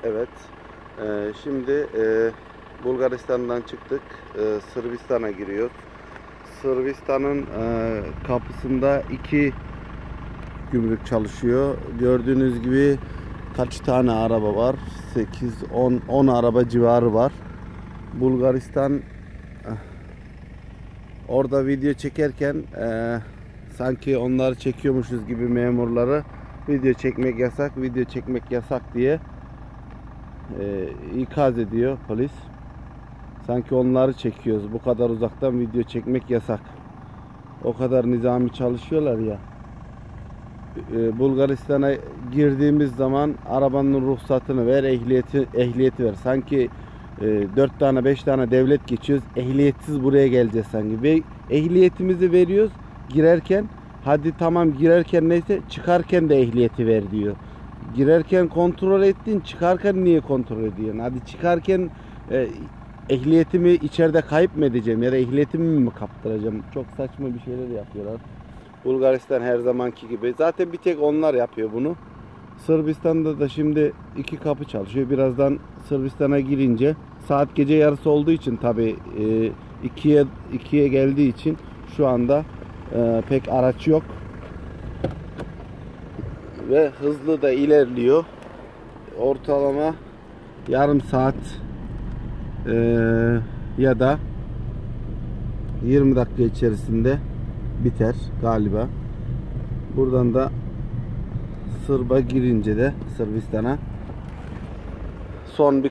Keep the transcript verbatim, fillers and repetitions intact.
Evet. Ee, şimdi e, Bulgaristan'dan çıktık. E, Sırbistan'a giriyoruz. Sırbistan'ın e, kapısında iki gümrük çalışıyor. Gördüğünüz gibi kaç tane araba var? sekiz on on araba civarı var. Bulgaristan orada video çekerken e, sanki onları çekiyormuşuz gibi memurları video çekmek yasak, video çekmek yasak diye e, ikaz ediyor polis. Sanki onları çekiyoruz. Bu kadar uzaktan video çekmek yasak. O kadar nizami çalışıyorlar ya. E, Bulgaristan'a girdiğimiz zaman arabanın ruhsatını ver, ehliyeti ehliyeti ver. Sanki e, dört tane beş tane devlet geçiyoruz. Ehliyetsiz buraya geleceğiz sanki. Ve ehliyetimizi veriyoruz girerken. Hadi tamam girerken neyse, çıkarken de ehliyeti ver diyor. Girerken kontrol ettin, çıkarken niye kontrol ediyorsun? Hadi çıkarken e, ehliyetimi içeride kayıp mı edeceğim ya da ehliyetimi mi kaptıracağım? Çok saçma bir şeyler yapıyorlar. Bulgaristan her zamanki gibi. Zaten bir tek onlar yapıyor bunu. Sırbistan'da da şimdi iki kapı çalışıyor. Birazdan Sırbistan'a girince saat gece yarısı olduğu için tabii e, ikiye ikiye geldiği için şu anda e, pek araç yok. Ve hızlı da ilerliyor. Ortalama yarım saat e, ya da yirmi dakika içerisinde biter galiba. Buradan da Sırba girince de Sırbistan'a son bir